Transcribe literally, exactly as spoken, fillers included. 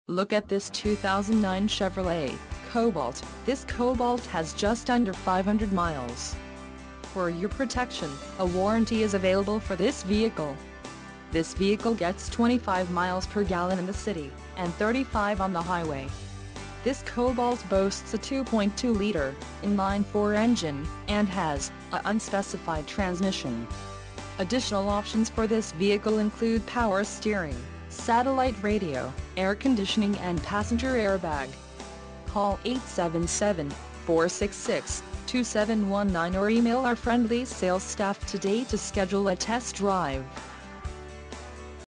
Look at this two thousand nine Chevrolet Cobalt. This Cobalt has just under five hundred miles. For your protection, a warranty is available for this vehicle. This vehicle gets twenty-five miles per gallon in the city, and thirty-five on the highway. This Cobalt boasts a two point two liter inline-four engine, and has a unspecified transmission. Additional options for this vehicle include power steering, satellite radio, air conditioning and passenger airbag. Call eight seven seven, four six six, two seven one nine or email our friendly sales staff today to schedule a test drive.